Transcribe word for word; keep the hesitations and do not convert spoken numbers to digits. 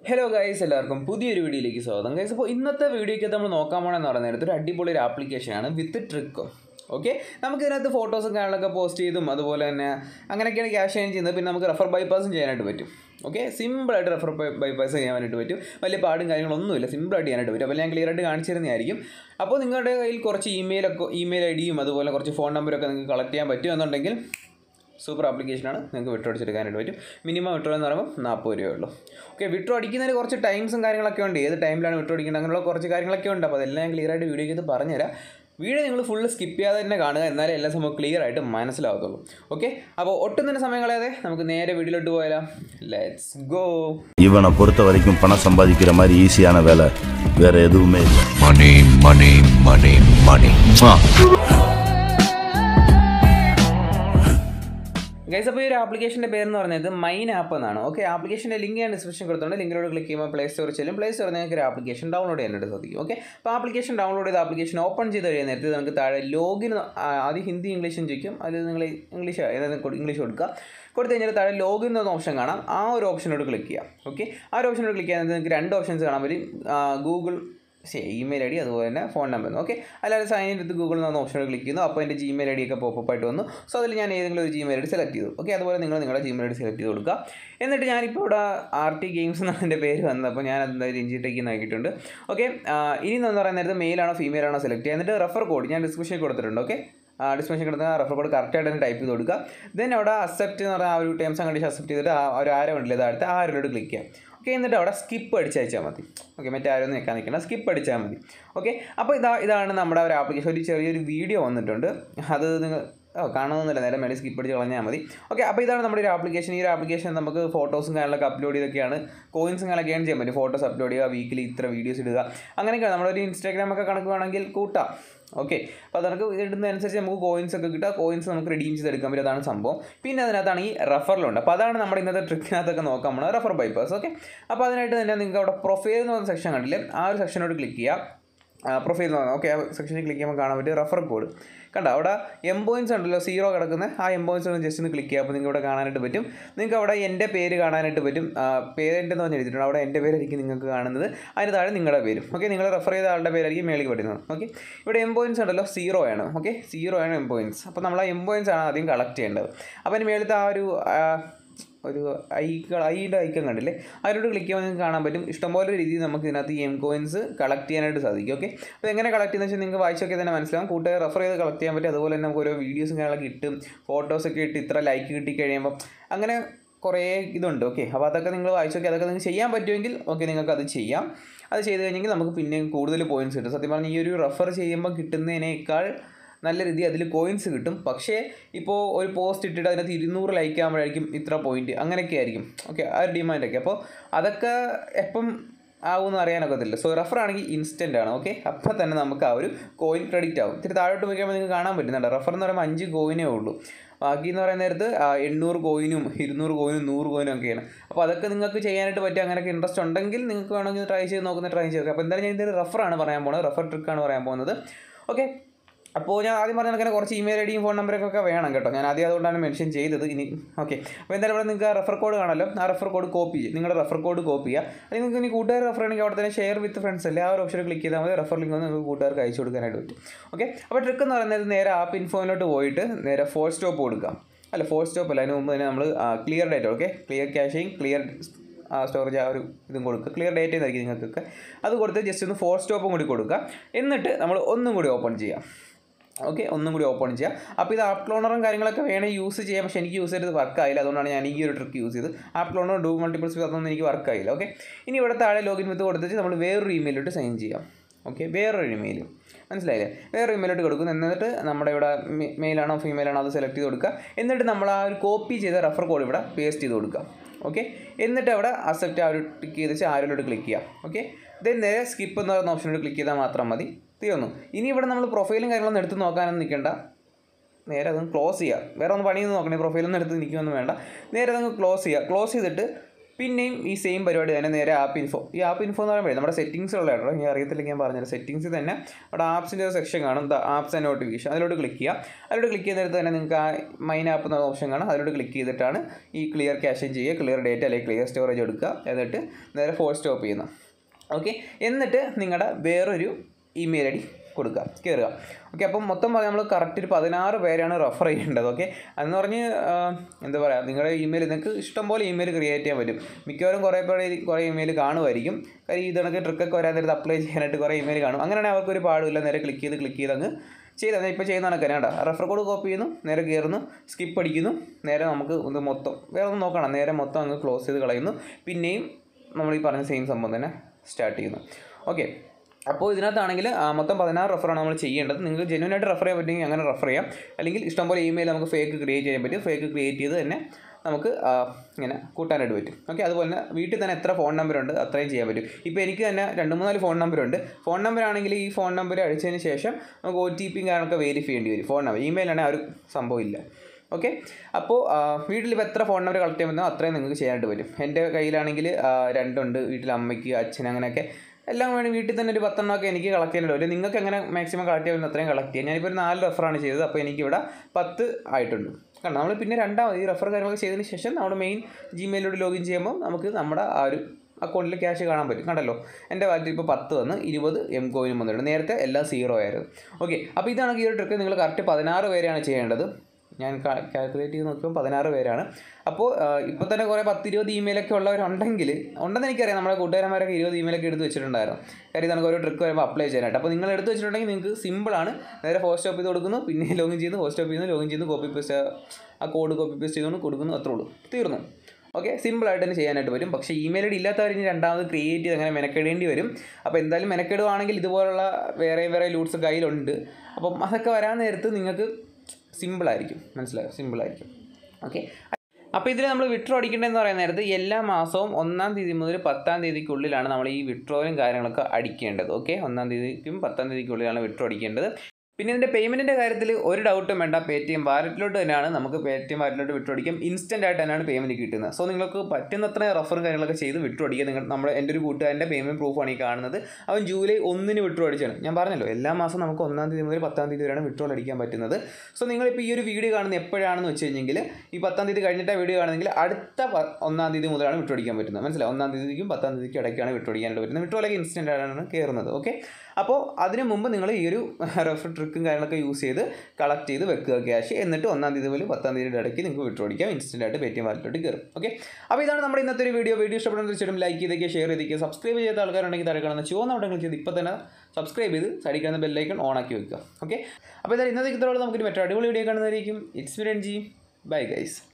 Hello guys, എല്ലാവർക്കും പുതിയൊരു വീഡിയോയിലേക്ക് സ്വാഗതം. ഗൈസ്, അപ്പോൾ ഇന്നത്തെ വീഡിയോയ്ക്ക് നമ്മൾ നോക്കാൻ പോകണമെന്ന് പറയുന്നത് ഒരു അടിപൊളി ഒരു ആപ്ലിക്കേഷനാണ് വിത്ത് ട്രിക്കോ. ഓക്കെ, നമുക്കിതിനകത്ത് ഫോട്ടോസും കാര്യങ്ങളൊക്കെ പോസ്റ്റ് ചെയ്തും അതുപോലെ തന്നെ അങ്ങനെയൊക്കെയാണ് ക്യാഷ് ഏൺ ചെയ്യുന്നത്. പിന്നെ നമുക്ക് റെഫർ ബൈപ്പാസും ചെയ്യാനായിട്ട് പറ്റും. ഓക്കെ, സിമ്പിളായിട്ട് റെഫർ ബൈപ്പാസ് ചെയ്യാനായിട്ട് പറ്റും. വലിയ പാടും കാര്യങ്ങളൊന്നുമില്ല, സിമ്പിളായിട്ട് ചെയ്യാനായിട്ട് പറ്റും. അപ്പോൾ ഞാൻ ക്ലിയർ ആയിട്ട് കാണിച്ചു തരുന്നതായിരിക്കും. അപ്പോൾ നിങ്ങളുടെ കയ്യിൽ കുറച്ച് ഇമെയിലൊക്കെ ഇമെയിൽ ഐ ഡിയും അതുപോലെ കുറച്ച് ഫോൺ നമ്പറൊക്കെ നിങ്ങൾക്ക് കളക്ട് ചെയ്യാൻ പറ്റുമെന്നുണ്ടെങ്കിൽ സൂപ്പർ ആപ്ലിക്കേഷനാണ്. നിങ്ങൾക്ക് വിഡ്രോ അടിച്ചെടുക്കാനായിട്ട് പറ്റും. മിനിമം വിഡ്രോ എന്ന് പറയുമ്പോൾ നാൽപ്പത് രൂപയേ ഉള്ളൂ. ഓക്കെ, വിഡ്രോ അടിക്കുന്നതിന് കുറച്ച് ടൈംസും കാര്യങ്ങളൊക്കെ ഉണ്ട്. ഏത് ടൈമിലാണ് വിഡ്രോ അടിക്കേണ്ടത് അങ്ങനെയുള്ള കുറച്ച് കാര്യങ്ങളൊക്കെ ഉണ്ട്. അപ്പോൾ അതെല്ലാം ഞാൻ ക്ലിയർ ആയിട്ട് വീഡിയോ ചെയ്ത് പറഞ്ഞുതരാം. വീഡിയോ നിങ്ങൾ ഫുള്ള് സ്കിപ്പ് ചെയ്യാതെ തന്നെ കാണുക, എന്നാലേ എല്ലാ സംഭവം ക്ലിയർ ആയിട്ട് മനസ്സിലാവത്തുള്ളൂ. ഓക്കെ, അപ്പോൾ ഒട്ടും തന്നെ സമയം കളയാതെ നമുക്ക് നേരെ വീഡിയോയിലോട്ട് പോയാലോ. Let's go. இவனை பொறுத்த வரைக்கும் பணம் சம்பாதிக்கிற மாதிரி ஈஸியான வேலை வேற எதுவுமே இல்லை. மணி மணி மணி மணி ഗൈസ്, അപ്പോൾ ഈ ഒരു ആപ്ലിക്കേഷൻ്റെ പേരെന്ന് പറയുന്നത് മൈൻ ആപ്പ് എന്നാണ്. ഓക്കെ, ആപ്ലിക്കേഷൻ്റെ ലിങ്ക് ഞാൻ ഡിസ്ക്രിപ്ഷൻ കൊടുത്തിട്ടുണ്ട്. ലിങ്കിലോട് ക്ലിക്ക് ചെയ്യുമ്പോൾ പ്ലേ സ്റ്റോറിൽ ചെല്ലും. പ്ലേ സ്റ്റോറിൽ നിങ്ങൾക്ക് ഒരു ആപ്ലിക്കേഷൻ ഡൗൺലോഡ് ചെയ്യാനായിട്ട് സാധിക്കും. ഓക്കെ, അപ്പോൾ ആപ്ലിക്കേഷൻ ഡൗൺലോഡ് ചെയ്ത് ആപ്ലിക്കേഷൻ ഓപ്പൺ ചെയ്ത് കഴിയാൻ നേരത്തെ നമുക്ക് താഴെ ലോഗിൻ, ആദ്യം ഹിന്ദി ഇംഗ്ലീഷും ചോദിക്കും. അതിൽ നിങ്ങൾ ഇംഗ്ലീഷ് ഏതായാലും ഇംഗ്ലീഷ് കൊടുക്കുക. കൊടുത്തു കഴിഞ്ഞാൽ താഴെ ലോഗിൻ എന്ന ഓപ്ഷൻ കാണാം. ആ ഒരു ഓപ്ഷനോട് ക്ലിക്ക് ചെയ്യാം. ഓക്കെ, ആ ഒരു ഓപ്ഷനോട് ക്ലിക്ക് ചെയ്യാൻ നിങ്ങൾക്ക് രണ്ട് ഓപ്ഷൻസ് കാണാൻ പറ്റും. ഗൂഗിൾ ഇമെയിൽ ഐ ഡി അതുപോലെ തന്നെ ഫോൺ നമ്പർ. ഓക്കെ, അല്ലാതെ സൈൻ ഇൻ വിത്ത് ഗൂഗിൾ എന്ന ഓപ്ഷനിൽ ക്ലിക്ക് ചെയ്യുന്നു. അപ്പോൾ എൻ്റെ ജിമെയിൽ ഐ ഡി ഒക്കെ പോപ്പ് ആയിട്ട് വന്നു. സോ അതിൽ ഞാൻ ഏതെങ്കിലും ഒരു ജിമെയിൽ ഐ ഡി സെലക്ട് ചെയ്തു. ഓക്കെ, അതുപോലെ നിങ്ങൾ നിങ്ങളുടെ ജിമെയിൽ ഐ ഡി സെലക്ട് ചെയ്ത് കൊടുക്കുക. എന്നിട്ട് ഞാനിപ്പോൾ ഇവിടെ ആർ ടി ഗെയിംസ് എന്നാണ് എൻ്റെ പേര് വന്നത്. അപ്പോൾ ഞാൻ എന്തായാലും രഞ്ജിറ്റെക്ക് ആക്കിയിട്ടുണ്ട്. ഓക്കെ, ഇനി എന്ന് പറയുന്ന നേരത്തെ മെയിലാണോ ഫീമെയിലാണോ സെലക്ട് ചെയ്യുക. എന്നിട്ട് റെഫർ കോഡ് ഞാൻ ഡിസ്ക്രിപ്ഷനിൽ കൊടുത്തിട്ടുണ്ട്. ഓക്കെ, ഡിസ്ക്രിപ്ഷൻ കൊടുത്താൽ റെഫർ കോഡ് കറക്റ്റായിട്ട് തന്നെ ടൈപ്പ് ചെയ്ത് കൊടുക്കുക. ദെൻ അവിടെ അക്സെപ്റ്റ് എന്ന് പറഞ്ഞാൽ ആ ഒരു ടേംസ് ആൻഡ് കണ്ടീഷൻ അക്സെപ്റ്റ് ചെയ്തിട്ട് ആ ഒരു ആരോ ഉണ്ടല്ലോ ഇതായിട്ട് ആ ആരോട് ക്ലിക്ക് ചെയ്യാം. ഓക്കെ, എന്നിട്ട് അവിടെ സ്കിപ്പ് അടിച്ചയച്ചാൽ മതി. ഓക്കെ, മറ്റേ ആരും നിൽക്കാൻ നിൽക്കണം, സ്കിപ്പ് അടിച്ചാൽ മതി. ഓക്കെ, അപ്പോൾ ഇതാ ഇതാണ് നമ്മുടെ ഒരു ആപ്ലിക്കേഷൻ. ഒരു ചെറിയൊരു വീഡിയോ വന്നിട്ടുണ്ട്. അത് നിങ്ങൾ ഓ കാണുന്നില്ല, നേരെ മേലെ സ്കിപ്പ് അടിച്ച് കളഞ്ഞാൽ മതി. ഓക്കെ, അപ്പോൾ ഇതാണ് നമ്മുടെ ഒരു ആപ്ലിക്കേഷൻ. ഈ ഒരു ആപ്ലിക്കേഷൻ നമുക്ക് ഫോട്ടോസും കാര്യങ്ങളൊക്കെ അപ്ലോഡ് ചെയ്തൊക്കെയാണ് കോയിൻസും കാര്യങ്ങളൊക്കെ ഏൺ ചെയ്യാൻ പറ്റും. ഫോട്ടോസ് അപ്ലോഡ് ചെയ്യുക, വീക്കിലി ഇത്ര വീഡിയോസ് ഇടുക, അങ്ങനെയൊക്കെയാണ്. നമ്മളൊരു ഇൻസ്റ്റാഗ്രാമൊക്കെ കണക്ക് വേണമെങ്കിൽ കൂട്ടാം. ഓക്കെ, അപ്പോൾ അതൊക്കെ ഇടുന്നതനുസരിച്ച് നമുക്ക് കോയിൻസ് ഒക്കെ കിട്ടുക. കോയിൻസ് നമുക്ക് റിഡീം ചെയ്തെടുക്കാൻ പറ്റും. അതാണ് സംഭവം. പിന്നെ അതിനകത്താണ് ഈ റെഫറിലുണ്ട്. അപ്പോൾ അതാണ് നമ്മുടെ ഇന്നത്തെ ട്രിക്കിനകത്തൊക്കെ നോക്കാൻ പോകുന്നത്, റെഫർ ബൈപ്പാസ്. ഓക്കെ, അപ്പോൾ അതിനായിട്ട് തന്നെ നിങ്ങൾക്ക് അവിടെ പ്രൊഫൈൽ എന്ന് പറഞ്ഞ സെക്ഷൻ കണ്ടില്ലേ, ആ ഒരു സെക്ഷനോട് ക്ലിക്ക് ചെയ്യുക. പ്രൊഫൈൽ എന്ന് പറഞ്ഞാൽ ഓക്കെ, ആ സെക്ഷനിൽ ക്ലിക്ക് ചെയ്യുമ്പോൾ കാണാൻ പറ്റും റെഫർ കോഡ്. കണ്ടോ, അവിടെ എം പോയിൻറ്റ്സ് ഉണ്ടല്ലോ സീറോ കിടക്കുന്നത്. ആ എം പോയിൻറ്റ്സ് ഒന്ന് ജസ്റ്റ് ഒന്ന് ക്ലിക്ക് ചെയ്യുക. അപ്പോൾ നിങ്ങൾക്ക് ഇവിടെ കാണാനായിട്ട് പറ്റും. നിങ്ങൾക്ക് അവിടെ എൻ്റെ പേര് കാണാനായിട്ട് പറ്റും. പേരെൻ്റെ എന്ന് പറഞ്ഞ് എഴുതിയിട്ടുണ്ട്. അവിടെ എൻ്റെ പേരായിരിക്കും നിങ്ങൾക്ക് കാണുന്നത്. അതിന് താഴെ നിങ്ങളുടെ പേരും. ഓക്കെ, നിങ്ങൾ റെഫർ ചെയ്ത ആളുടെ പേരായിരിക്കും മേളിൽ വരുന്നത്. ഓക്കെ, ഇവിടെ എം പോയിൻറ്റ്സ് ഉണ്ടല്ലോ സീറോ ആണ്. ഓക്കെ, സീറോ ആണ് എം പോയിൻറ്റ്സ്. അപ്പോൾ നമ്മൾ ആ എം പോയിൻറ്റ്സ് ആണ് ആദ്യം കളക്ട് ചെയ്യേണ്ടത്. അപ്പോൾ അതിന് മേളത്തെ ആ ഒരു ഒരു ഐക്ക ഐയുടെ ഐക്കം കണ്ടില്ലേ, അതിലോട്ട് ക്ലിക്ക് ചെയ്യുമ്പോൾ നിങ്ങൾക്ക് കാണാൻ പറ്റും. ഇഷ്ടംപോലെ രീതിയിൽ നമുക്ക് ഇതിനകത്ത് ഈ എം കോയിൻസ് കളക്ട് ചെയ്യാനായിട്ട് സാധിക്കും. ഓക്കെ, അപ്പോൾ എങ്ങനെ കളക്ട് ചെയ്യുന്നത് വെച്ചാൽ നിങ്ങൾക്ക് വായിച്ചൊക്കെ തന്നെ മനസ്സിലാവും. കൂട്ടുകാർ റെഫർ ചെയ്ത് കളക്ട് ചെയ്യാൻ പറ്റും. അതുപോലെ തന്നെ നമുക്ക് ഓരോ വീഡിയോസും കാര്യങ്ങളൊക്കെ ഇട്ടും ഫോട്ടോസൊക്കെ ഇട്ട് ഇത്ര ലൈക്ക് കിട്ടി കഴിയുമ്പോൾ അങ്ങനെ കുറേ ഇതുണ്ട്. ഓക്കെ, അപ്പോൾ അതൊക്കെ നിങ്ങൾ വായിച്ചൊക്കെ അതൊക്കെ നിങ്ങൾക്ക് ചെയ്യാൻ പറ്റുമെങ്കിൽ ഓക്കെ നിങ്ങൾക്ക് അത് ചെയ്യാം. അത് ചെയ്ത് കഴിഞ്ഞെങ്കിൽ നമുക്ക് പിന്നെ കൂടുതൽ പോയിൻറ്റ്സ് കിട്ടും. സത്യം പറഞ്ഞാൽ ഈ ഒരു റെഫർ ചെയ്യുമ്പോൾ കിട്ടുന്നതിനേക്കാൾ നല്ല രീതി അതിൽ കോയിൻസ് കിട്ടും. പക്ഷേ ഇപ്പോൾ ഒരു പോസ്റ്റ് ഇട്ടിട്ട് അതിനകത്ത് ഇരുന്നൂറ് ലൈക്ക് ആകുമ്പോഴായിരിക്കും ഇത്ര പോയിൻറ്റ്, അങ്ങനെയൊക്കെ ആയിരിക്കും. ഓക്കെ, ആ ഒരു ഡിമാൻഡൊക്കെ. അപ്പോൾ അതൊക്കെ എപ്പം ആവുമെന്ന് അറിയാനൊക്കത്തില്ല. സോ റെഫർ ആണെങ്കിൽ ഇൻസ്റ്റൻ്റ് ആണ്. ഓക്കെ, അപ്പോൾ തന്നെ നമുക്ക് ആ ഒരു കോയിൻ ക്രെഡിറ്റ് ആവും. ഇത്തിരി താഴോട്ട് പോയിക്കുമ്പോൾ നിങ്ങൾക്ക് കാണാൻ പറ്റുന്നുണ്ട്. റെഫർ എന്ന് പറയുമ്പോൾ അഞ്ച് കോയിനേ ഉള്ളൂ. ബാക്കി എന്ന് പറയുന്ന നേരത്ത് എണ്ണൂറ് കോയിനും ഇരുന്നൂറ് കോയിനും നൂറ് കോയിനും ഒക്കെയാണ്. അപ്പോൾ അതൊക്കെ നിങ്ങൾക്ക് ചെയ്യാനായിട്ട് പറ്റും. അങ്ങനെയൊക്കെ ഇൻട്രസ്റ്റ് ഉണ്ടെങ്കിൽ നിങ്ങൾക്ക് വേണമെങ്കിൽ ട്രൈ ചെയ്ത് നോക്കുന്ന ട്രൈ ചെയ്ത്. അപ്പോൾ എന്തായാലും ഞാൻ ഇതിൻ്റെ റെഫറാണ് പറയാൻ പോകുന്നത്, റെഫർ ട്രിക്കാണ് പറയാൻ പോകുന്നത്. ഓക്കെ, അപ്പോൾ ഞാൻ ആദ്യം പറഞ്ഞ കണക്കിന് കുറച്ച് ഇമെയിൽ ഐ ഡിയും ഫോൺ നമ്പറൊക്കെ വേണം കേട്ടോ. ഞാൻ ആദ്യം അതുകൊണ്ടാണ് മെൻഷൻ ചെയ്തത്. ഇനി ഓക്കെ, അപ്പോൾ എന്തായാലും ഇവിടെ നിങ്ങൾക്ക് ആ റെഫർ കോഡ് കാണാമല്ലോ. ആ റെഫർ കോഡ് കോപ്പി ചെയ്യും. നിങ്ങളുടെ റെഫർ കോഡ് കോപ്പി ചെയ്യുക. അല്ലെങ്കിൽ നിങ്ങൾക്ക് ഇനി കൂട്ടുകാർ റെഫർ ചെയ്യണമെങ്കിൽ അവിടെ തന്നെ ഷെയർ വിത്ത് ഫ്രണ്ട്സ് അല്ലേ, ആ ഒരു ഓപ്ഷൻ ക്ലിക്ക് ചെയ്താൽ മതി. റെഫർ ലിങ്ക് ഒന്ന് നിങ്ങൾക്ക് കൂട്ടുകാർക്ക് അയച്ചു കൊടുക്കാനായിട്ട് പറ്റും. ഓക്കെ, അപ്പോൾ ട്രിക്ക് എന്ന് പറയുന്നത് നേരെ ആപ്പ് ഇൻഫോയിലോട്ട് പോയിട്ട് നേരെ ഫോർ സ്റ്റോപ്പ് കൊടുക്കുക. അല്ല, ഫോർ സ്റ്റോപ്പ് അല്ല, അതിന് മുമ്പ് തന്നെ നമ്മൾ clear data. Okay, clear caching, clear storage, ആ ഒരു ഇതും കൊടുക്കുക. ക്ലിയർ ഡേറ്റ എന്നായിരിക്കും നിങ്ങൾക്കൊക്കെ. അത് കൊടുത്ത് ജസ്റ്റ് ഒന്ന് ഫോർ സ്റ്റോപ്പും കൂടി കൊടുക്കുക. എന്നിട്ട് നമ്മൾ ഒന്നും കൂടി ഓപ്പൺ ചെയ്യാം. ഓക്കെ, ഒന്നും കൂടി ഓപ്പൺ ചെയ്യുക. അപ്പോൾ ഇത് ആപ്പ് ക്ലോണറും കാര്യങ്ങളൊക്കെ വേണമെങ്കിൽ യൂസ് ചെയ്യാം. പക്ഷേ എനിക്ക് യൂസ് ചെയ്തത് വർക്കായില്ല. അതുകൊണ്ടാണ് ഞാൻ ഈ ഒരു ട്രിക്ക് യൂസ് ചെയ്ത്. ആപ്പ് ക്ലോണർ ഡു മൾട്ടിപ്പിൾസ് അതൊന്നും എനിക്ക് വർക്കായില്ല. ഓക്കെ, ഇനി ഇവിടെ താഴെ ലോഗിൻ വിത്ത് കൊടുത്തിട്ട് നമ്മൾ വേറൊരു ഇമെയിലോട്ട് സൈൻ ചെയ്യാം. ഓക്കെ, വേറൊരു ഇമെയിൽ മനസ്സിലായില്ലേ, വേറൊരു ഇമെയിലോട്ട് കൊടുക്കുന്നു. എന്നിട്ട് നമ്മുടെ ഇവിടെ മെയിലാണോ ഫീമെയിലാണോ അത് സെലക്ട് ചെയ്ത് കൊടുക്കുക. എന്നിട്ട് നമ്മൾ ആ ഒരു കോപ്പി ചെയ്ത റെഫർ കോഡ് ഇവിടെ പേസ്റ്റ് ചെയ്ത് കൊടുക്കുക. ഓക്കെ, എന്നിട്ട് അവിടെ അക്സെപ്റ്റ് ആ ഒരു ടിക്ക് ചെയ്ത് വെച്ച് ആരോട് ക്ലിക്ക് ചെയ്യാം. ഓക്കെ, ദെൻ നേരെ സ്കിപ്പ് എന്ന് പറയുന്ന ഓപ്ഷനോട് ക്ലിക്ക് ചെയ്താൽ മാത്രം മതി. തീർന്നു. ഇനി ഇവിടെ നമ്മൾ പ്രൊഫൈലും കാര്യങ്ങളൊന്നും എടുത്ത് നോക്കാനൊന്നും നിൽക്കേണ്ട. നേരെ അതൊന്ന് ക്ലോസ് ചെയ്യുക. വേറെ ഒന്ന് പണിയൊന്നും നോക്കണേ, പ്രൊഫൈലൊന്നും എടുത്ത് നിൽക്കുമൊന്നും വേണ്ട. നേരെ അതങ്ങ് ക്ലോസ് ചെയ്യുക. ക്ലോസ് ചെയ്തിട്ട് പിന്നെയും ഈ സെയിം പരിപാടി തന്നെ നേരെ ആപ്പ് ഇൻഫോ. ഈ ആപ്പ് ഇൻഫോ എന്ന് പറയുമ്പോൾ നമ്മുടെ സെറ്റിംഗ്സുള്ള കേട്ടോ, ഞാൻ അറിയത്തില്ലെങ്കിൽ ഞാൻ പറഞ്ഞത് സെറ്റിംഗ്സ് തന്നെ അവിടെ ആപ്സിൻ്റെ ഒരു സെക്ഷൻ കാണും, ദ ആപ്സ് ആൻഡ് നോട്ടിഫിക്കേഷൻ. അതിലോട്ട് ക്ലിക്ക് ചെയ്യുക. അതിലോട്ട് ക്ലിക്ക് ചെയ്യുന്നിടത്ത് തന്നെ നിങ്ങൾക്ക് ആ മൈൻ ആപ്പ് എന്ന ഓപ്ഷൻ കാണാം. അതിലോട്ട് ക്ലിക്ക് ചെയ്തിട്ടാണ് ഈ ക്ലിയർ ക്യാഷ് ചെയ്യുക, ക്ലിയർ ഡേറ്റ അല്ലെങ്കിൽ ക്ലിയർ സ്റ്റോറേജ് എടുക്കുക. എന്നിട്ട് നേരെ ഫോർ സ്റ്റോപ്പ് ചെയ്യുന്നു. ഓക്കെ, എന്നിട്ട് നിങ്ങളുടെ വേറൊരു ഇമെയിൽ ഐ ഡി കൊടുക്കുക, കയറുക. ഓക്കെ, അപ്പം മൊത്തം നമ്മൾ കറക്റ്റ് ഒരു പതിനാറ് പേരാണ് റെഫർ ചെയ്യേണ്ടത്. ഓക്കെ, അതെന്ന് പറഞ്ഞ് എന്താ പറയുക, നിങ്ങളുടെ ഇമെയിൽ നിങ്ങൾക്ക് ഇഷ്ടംപോലെ ഇമെയിൽ ക്രിയേറ്റ് ചെയ്യാൻ പറ്റും. മിക്കവാറും കുറേ പേര് കുറേ ഇമെയിൽ കാണുമായിരിക്കും. കാര്യം ഇത് കണക്ക് ട്രിക്കൊക്കെ വരാൻ നേരത്ത് അപ്ലൈ ചെയ്യാനായിട്ട് കുറേ ഇമെയിൽ കാണും. അങ്ങനെയാണെങ്കിൽ അവർക്കൊരു പാടുമില്ല, നേരെ ക്ലിക്ക് ചെയ്ത് ക്ലിക്ക് ചെയ്ത് അങ്ങ് ചെയ്ത് ഇപ്പോൾ ചെയ്യുന്ന കണക്ക് തന്നെ കേട്ടോ. റെഫർ കോഡ് കോപ്പി ചെയ്യുന്നു, നേരെ കയറുന്നു, സ്കിപ്പ് അടിക്കുന്നു, നേരെ നമുക്ക് ഇത് മൊത്തം വേറെ ഒന്നും നോക്കണം, നേരെ മൊത്തം അങ്ങ് ക്ലോസ് ചെയ്ത് കളയുന്നു. പിന്നെയും നമ്മൾ ഈ പറഞ്ഞ സെയിം സംഭവം തന്നെ സ്റ്റാർട്ട് ചെയ്യുന്നു. ഓക്കെ, അപ്പോൾ ഇതിനകത്താണെങ്കിൽ മൊത്തം പതിനാറ് റെഫറാണ് നമ്മൾ ചെയ്യേണ്ടത്. നിങ്ങൾക്ക് ജെന്യൂനായിട്ട് റെഫർ ചെയ്യാൻ പറ്റുമെങ്കിൽ അങ്ങനെ റെഫർ ചെയ്യാം. അല്ലെങ്കിൽ ഇഷ്ടംപോലെ ഇമെയിൽ നമുക്ക് ഫേക്ക് ക്രിയേറ്റ് ചെയ്യാൻ പറ്റും. ഫേക്ക് ക്രിയേറ്റ് ചെയ്ത് തന്നെ നമുക്ക് ഇങ്ങനെ കൂട്ടാനായിട്ട് പറ്റും. ഓക്കെ, അതുപോലെ തന്നെ വീട്ടിൽ തന്നെ എത്ര ഫോൺ നമ്പർ ഉണ്ട് അത്രയും ചെയ്യാൻ പറ്റും. ഇപ്പോൾ എനിക്ക് തന്നെ രണ്ട് മൂന്നാല് ഫോൺ നമ്പറുണ്ട്. ഫോൺ നമ്പർ ആണെങ്കിൽ ഈ ഫോൺ നമ്പർ അടിച്ചതിന് ശേഷം നമുക്ക് ഒ ടി പിയും കാര്യങ്ങളൊക്കെ വെരിഫൈ ചെയ്യേണ്ടി വരും. ഫോൺ നമ്പർ ഇമെയിലാണെങ്കിൽ ആ ഒരു സംഭവം ഇല്ല. ഓക്കെ, അപ്പോൾ വീട്ടിലിപ്പോൾ എത്ര ഫോൺ നമ്പർ കളക്ട് ചെയ്യാൻ പറ്റുന്നോ അത്രയും നിങ്ങൾക്ക് ചെയ്യാനായിട്ട് പറ്റും. എൻ്റെ കയ്യിലാണെങ്കിൽ രണ്ടുണ്ട്, വീട്ടിൽ അമ്മയ്ക്ക് അച്ഛൻ അങ്ങനെയൊക്കെ എല്ലാം വേണ്ടി വീട്ടിൽ തന്നെ ഒരു പത്തെണ്ണമൊക്കെ എനിക്ക് കളക്ട് ചെയ്യാനുള്ളൂ. നിങ്ങൾക്ക് എങ്ങനെ മാക്സിമം കളക്ട് ചെയ്യാൻ പറ്റുന്ന അത്രയും കളക്ട് ചെയ്യാം. ഞാനിപ്പോൾ ഒരു നാല് റെഫറാണ് ചെയ്തത്. അപ്പോൾ എനിക്കിവിടെ പത്ത് ആയിട്ടുണ്ട്. കാരണം നമ്മൾ പിന്നെ രണ്ടാമത് ഈ റെഫർ കാര്യങ്ങളൊക്കെ ചെയ്തതിന് ശേഷം നമ്മൾ മെയിൻ ജിമെയിലോട്ട് ലോഗിൻ ചെയ്യുമ്പോൾ നമുക്ക് നമ്മുടെ ആ ഒരു അക്കൗണ്ടിൽ ക്യാഷ് കാണാൻ പറ്റും. കണ്ടല്ലോ, എൻ്റെ വാലറ്റിൽ ഇപ്പോൾ പത്ത് വന്ന് ഇരുപത് എം കോയിനും വന്നിട്ടുണ്ട്. നേരത്തെ എല്ലാം സീറോ ആയിരുന്നു. ഓക്കെ, അപ്പോൾ ഇതാണ് ഈ ഒരു ട്രിക്ക്. നിങ്ങൾ കറക്റ്റ് പതിനാറ് പേരെയാണ് ചെയ്യേണ്ടത്. ഞാൻ കാൽക്കുലേറ്റ് ചെയ്ത് നോക്കുമ്പോൾ പതിനാറ് പേരാണ്. അപ്പോൾ ഇപ്പോൾ തന്നെ കുറേ പത്ത് ഇരുപത് ഇമെയിലൊക്കെ ഉള്ളവരുണ്ടെങ്കിൽ ഉണ്ടെന്ന് എനിക്കറിയാം. നമ്മുടെ കൂട്ടുകാരന്മാരൊക്കെ ഇരുപത് ഇമെയിലൊക്കെ എടുത്ത് വെച്ചിട്ടുണ്ടായിരുന്നു. കാര്യം നമുക്ക് ഓരോ ട്രിക്ക് വരുമ്പോൾ അപ്ലൈ ചെയ്യാനായിട്ട്. അപ്പോൾ നിങ്ങൾ എടുത്ത് വെച്ചിട്ടുണ്ടെങ്കിൽ നിങ്ങൾക്ക് സിമ്പിളാണ്. നേരെ ഫോർ സ്റ്റോപ്പ് ചെയ്ത് കൊടുക്കുന്നു, പിന്നെ ലോഗിൻ ചെയ്യുന്നു, ഫോർ സ്റ്റോപ്പ് ചെയ്യുന്നു, ലോഗിൻ ചെയ്യുന്നു, കോപ്പി പേസ്റ്റ് ആ കോഡ് കോപ്പി പേസ്റ്റ് ചെയ്തുകൊണ്ട് കൊടുക്കുന്നു, അത്രേ ഉള്ളൂ, തീർന്നു. ഓക്കെ, സിമ്പിളായിട്ട് തന്നെ ചെയ്യാനായിട്ട് വരും. പക്ഷേ ഇമെയിൽ ഐ ഡി ഇല്ലാത്തവർ ഇനി രണ്ടാമത് ക്രിയേറ്റ് ചെയ്ത് അങ്ങനെ മെനക്കെടേണ്ടി വരും. അപ്പോൾ എന്തായാലും മെനക്കെടുവാണെങ്കിൽ ഇതുപോലുള്ള വേറെ വേറെ ലൂട്ട്സ് കയ്യിലുണ്ട്. അപ്പം അതൊക്കെ വരാൻ നേരത്ത് നിങ്ങൾക്ക് സിമ്പിളായിരിക്കും, മനസ്സിലായോ, സിമ്പിളായിരിക്കും. ഓക്കെ, അപ്പോൾ ഇതിൽ നമ്മൾ വിഡ്രോ അടിക്കേണ്ടതെന്ന് പറയുന്ന നേരത്ത് എല്ലാ മാസവും ഒന്നാം തീയതി മുതൽ പത്താം തീയതിക്കുള്ളിലാണ് നമ്മൾ ഈ വിഡ്രോയും കാര്യങ്ങളൊക്കെ അടിക്കേണ്ടത്. ഓക്കെ, ഒന്നാം തീയതിക്കും പത്താം തീയതിക്കുള്ളിലാണ് വിഡ്രോ അടിക്കേണ്ടത്. പിന്നെ ഇതിൻ്റെ പേയ്മെൻറ്റിൻ്റെ കാര്യത്തിൽ ഒരു ഡൗട്ടും വേണ്ട. പേടിഎം വാലറ്റിലോട്ട് തന്നെയാണ് നമുക്ക് പേടിഎം വാലറ്റിലോട്ട് വിഡ്രോ അടിക്കാം. ഇൻസ്റ്റൻ്റ് ആയിട്ട് തന്നെയാണ് പേയ്മെൻറ്റ് കിട്ടുന്നത്. സോ നിങ്ങൾക്ക് പറ്റുന്നത്ര റഫറും കാര്യങ്ങളൊക്കെ ചെയ്ത് വിഡ്രോ അടിക്കുക. നിങ്ങൾ നമ്മുടെ എൻ്റെ ഒരു കൂട്ടുകാരൻ്റെ പേയ്മെൻറ്റ് പ്രൂഫാണ് ഈ കാണുന്നത്. അവൻ ജൂലൈ ഒന്നിന് വിഡ്രോ അടിച്ചാണ്. ഞാൻ പറഞ്ഞല്ലോ, എല്ലാ മാസം നമുക്ക് ഒന്നാം തീയതി മുതൽ പത്താം തീയതി വരെയാണ് വിഡ്രോ അടിക്കാൻ പറ്റുന്നത്. സോ നിങ്ങളിപ്പോൾ ഈ ഒരു വീഡിയോ കാണുന്നത് എപ്പോഴാണെന്ന് വെച്ച് കഴിഞ്ഞെങ്കിൽ ഈ പത്താം തീയതി കഴിഞ്ഞിട്ട് വീഡിയോ കാണുന്നെങ്കിൽ അടുത്ത ഒന്നാം തീയതി മുതലാണ് വിഡ്രോ അടിക്കാൻ പറ്റുന്നത്. മനസ്സിലായി, ഒന്നാം തീയതിക്കും പത്താം തീയതിക്കും ഇടയ്ക്കാണ് വിഡ്രോ അടിക്കാനായിട്ട് പറ്റുന്നത്. വിഡ്രോയിലേക്ക് ഇൻസ്റ്റൻ്റ് ആയിട്ടാണ് കയറുന്നത്. ഓക്കെ, അപ്പോൾ അതിന് മുമ്പ് നിങ്ങൾ ഈ ഒരു റെഫർ ട്രിക്കും കാര്യങ്ങളൊക്കെ യൂസ് ചെയ്ത് കളക്ട് ചെയ്ത് വെക്കുക ക്യാഷ്. എന്നിട്ട് ഒന്നാം തീയതി മുതൽ പത്താം തീയതിയുടെ ഇടയ്ക്ക് നിങ്ങൾക്ക് വിഡ്രോ അടിക്കാം. ഇൻസ്റ്റൻ്റ് ആയിട്ട് പേടിഎം വാലറ്റിലോട്ട് കയറും. ഓക്കെ, അപ്പോൾ ഇതാണ് നമ്മുടെ ഇന്നത്തെ ഒരു വീഡിയോ. വീഡിയോ ഇഷ്ടപ്പെടുന്ന തീർച്ചയായിട്ടും ലൈക്ക് ചെയ്തേക്കുക, ഷെയർ ചെയ്തേക്കുക. സബ്സ്ക്രൈബ് ചെയ്ത ആൾക്കാരുണ്ടെങ്കിൽ താഴെ കാണുന്ന ചുവന്ന ബട്ടൺ ക്ലിക്ക് ചെയ്ത് ഇപ്പോൾ തന്നെ സബ്സ്ക്രൈബ് ചെയ്ത് സൈഡിൽ കാണുന്ന ബെല്ലൈക്കൺ ഓൺ ആക്കി വെക്കുക. ഓക്കെ, അപ്പോൾ ഇതാ ഇന്നത്തെ ഇത്രയോളം നമുക്കൊരു മറ്റൊരു അടിപൊളി വീഡിയോ കാണുന്നതായിരിക്കും. It's me Ranji. Bye guys.